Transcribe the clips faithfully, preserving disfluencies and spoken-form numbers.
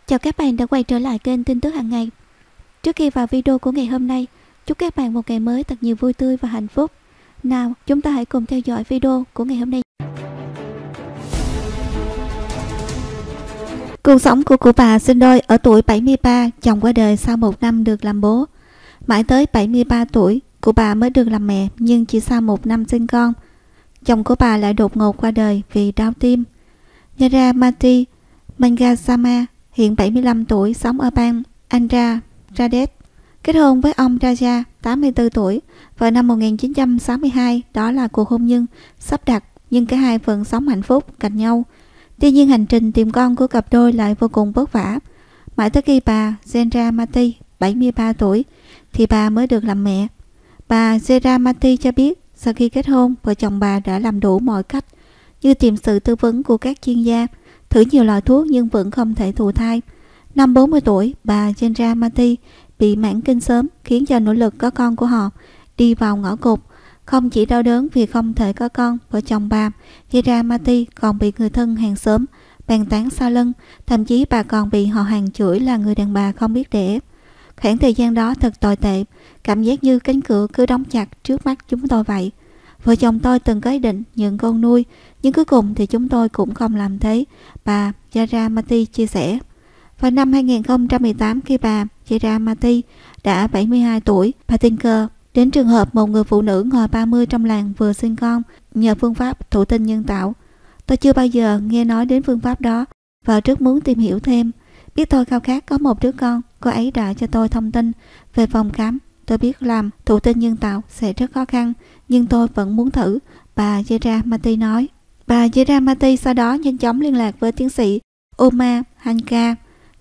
Chào các bạn đã quay trở lại kênh tin tức hàng ngày. Trước khi vào video của ngày hôm nay, chúc các bạn một ngày mới thật nhiều vui tươi và hạnh phúc. Nào, chúng ta hãy cùng theo dõi video của ngày hôm nay. Cuộc sống của cụ bà sinh đôi ở tuổi bảy mươi ba, chồng qua đời sau một năm được làm bố. Mãi tới bảy mươi ba tuổi, cụ bà mới được làm mẹ, nhưng chỉ sau một năm sinh con, chồng của bà lại đột ngột qua đời vì đau tim. Yara Mati Mangasama hiện bảy mươi lăm tuổi, sống ở bang Andhra Pradesh, kết hôn với ông Raja tám mươi tư tuổi vào năm một nghìn chín trăm sáu mươi hai. Đó là cuộc hôn nhân sắp đặt, nhưng cả hai vẫn sống hạnh phúc cạnh nhau. Tuy nhiên hành trình tìm con của cặp đôi lại vô cùng vất vả. Mãi tới khi bà Yara Mati bảy mươi ba tuổi thì bà mới được làm mẹ. Bà Yara Mati cho biết sau khi kết hôn, vợ chồng bà đã làm đủ mọi cách như tìm sự tư vấn của các chuyên gia, thử nhiều loại thuốc nhưng vẫn không thể thụ thai. Năm bốn mươi tuổi, bà Yara Mati bị mãn kinh sớm, khiến cho nỗ lực có con của họ đi vào ngõ cụt. Không chỉ đau đớn vì không thể có con, vợ chồng bà Yara Mati còn bị người thân hàng xóm bàn tán sau lưng, thậm chí bà còn bị họ hàng chửi là người đàn bà không biết đẻ. Khoảng thời gian đó thật tồi tệ, cảm giác như cánh cửa cứ đóng chặt trước mắt chúng tôi vậy. Vợ chồng tôi từng có ý định nhận con nuôi, nhưng cuối cùng thì chúng tôi cũng không làm thế, bà Yara Mati chia sẻ. Vào năm hai nghìn không trăm mười tám, khi bà Yara Mati đã bảy mươi hai tuổi, bà tình cờ đến trường hợp một người phụ nữ ngồi ba mươi trong làng vừa sinh con nhờ phương pháp thụ tinh nhân tạo. Tôi chưa bao giờ nghe nói đến phương pháp đó và rất muốn tìm hiểu thêm. Biết tôi khao khát có một đứa con, cô ấy đã cho tôi thông tin về phòng khám. Tôi biết làm thụ tinh nhân tạo sẽ rất khó khăn, nhưng tôi vẫn muốn thử, bà Yara Mati nói. Bà Yara Mati sau đó nhanh chóng liên lạc với tiến sĩ Oma Hanka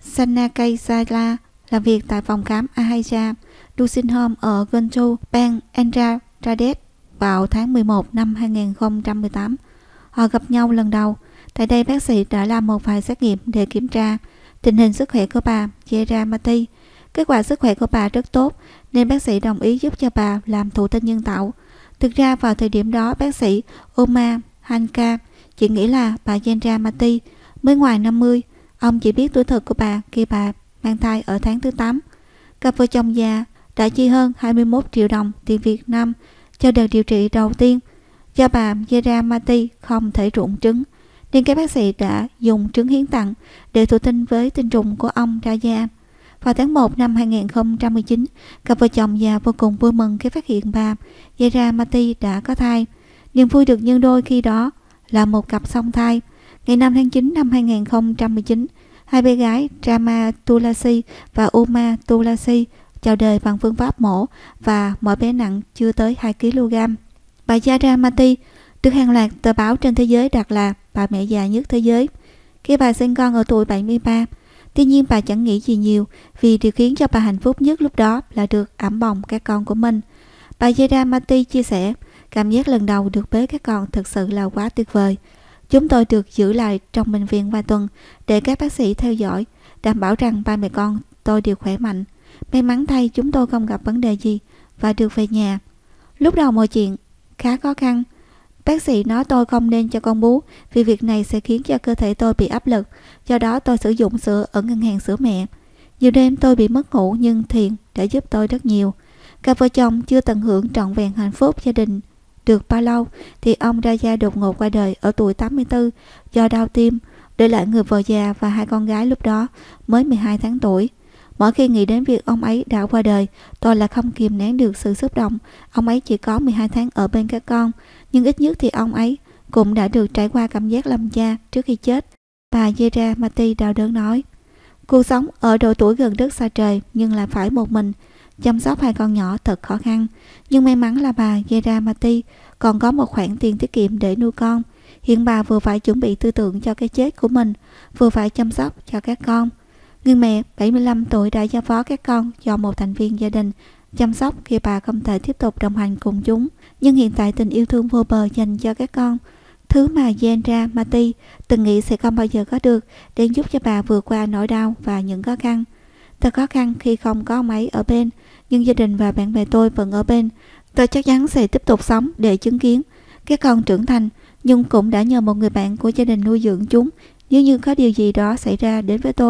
Sanakaisala, làm việc tại phòng khám Ahaja Nursing Home ở Guntur, bang Andhra Pradesh vào tháng mười một năm hai nghìn không trăm mười tám. Họ gặp nhau lần đầu. Tại đây, bác sĩ đã làm một vài xét nghiệm để kiểm tra tình hình sức khỏe của bà Yara Mati. Kết quả sức khỏe của bà rất tốt nên bác sĩ đồng ý giúp cho bà làm thụ tinh nhân tạo. Thực ra vào thời điểm đó, bác sĩ Oma Hanka chỉ nghĩ là bà Yara Mati mới ngoài năm mươi. Ông chỉ biết tuổi thực của bà khi bà mang thai ở tháng thứ tám. Cặp vợ chồng già đã chi hơn hai mươi mốt triệu đồng tiền Việt Nam cho đợt điều trị đầu tiên. Do bà Yara Mati không thể rụng trứng, nên các bác sĩ đã dùng trứng hiến tặng để thụ tinh với tinh trùng của ông Raja. Vào tháng một năm hai nghìn không trăm mười chín, cặp vợ chồng già vô cùng vui mừng khi phát hiện bà Yara Mati đã có thai. Niềm vui được nhân đôi khi đó là một cặp song thai. Ngày năm tháng chín năm hai nghìn không trăm mười chín, hai bé gái Rama Tulasi và Uma Tulasi chào đời bằng phương pháp mổ và mỗi bé nặng chưa tới hai ki lô gam. Bà Yara Mati được hàng loạt tờ báo trên thế giới đặt là bà mẹ già nhất thế giới khi bà sinh con ở tuổi bảy mươi ba. Tuy nhiên bà chẳng nghĩ gì nhiều, vì điều khiến cho bà hạnh phúc nhất lúc đó là được ẵm bồng các con của mình. Bà Yara Mati chia sẻ, cảm giác lần đầu được bế các con thực sự là quá tuyệt vời. Chúng tôi được giữ lại trong bệnh viện vài tuần để các bác sĩ theo dõi, đảm bảo rằng ba mẹ con tôi đều khỏe mạnh. May mắn thay chúng tôi không gặp vấn đề gì và được về nhà. Lúc đầu mọi chuyện khá khó khăn. Bác sĩ nói tôi không nên cho con bú vì việc này sẽ khiến cho cơ thể tôi bị áp lực. Do đó tôi sử dụng sữa ở ngân hàng sữa mẹ. Nhiều đêm tôi bị mất ngủ nhưng thiền đã giúp tôi rất nhiều. Cặp vợ chồng chưa tận hưởng trọn vẹn hạnh phúc gia đình được bao lâu thì ông Raja đột ngột qua đời ở tuổi tám mươi tư do đau tim, để lại người vợ già và hai con gái lúc đó mới mười hai tháng tuổi. Mỗi khi nghĩ đến việc ông ấy đã qua đời, tôi là không kìm nén được sự xúc động. Ông ấy chỉ có mười hai tháng ở bên các con, nhưng ít nhất thì ông ấy cũng đã được trải qua cảm giác làm cha trước khi chết, bà Yara Mati đau đớn nói. Cuộc sống ở độ tuổi gần đất xa trời nhưng lại phải một mình chăm sóc hai con nhỏ thật khó khăn. Nhưng may mắn là bà Yara Mati còn có một khoản tiền tiết kiệm để nuôi con. Hiện bà vừa phải chuẩn bị tư tưởng cho cái chết của mình, vừa phải chăm sóc cho các con. Người mẹ bảy mươi lăm tuổi đã giao phó các con cho một thành viên gia đình chăm sóc khi bà không thể tiếp tục đồng hành cùng chúng. Nhưng hiện tại tình yêu thương vô bờ dành cho các con, thứ mà Yara Mati từng nghĩ sẽ không bao giờ có được, để giúp cho bà vượt qua nỗi đau và những khó khăn. Thật khó khăn khi không có ông ấy ở bên, nhưng gia đình và bạn bè tôi vẫn ở bên. Tôi chắc chắn sẽ tiếp tục sống để chứng kiến các con trưởng thành, nhưng cũng đã nhờ một người bạn của gia đình nuôi dưỡng chúng nếu như có điều gì đó xảy ra đến với tôi.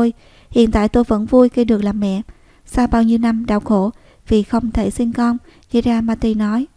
Hiện tại tôi vẫn vui khi được làm mẹ. Sau bao nhiêu năm đau khổ vì không thể sinh con, Kira Mati nói.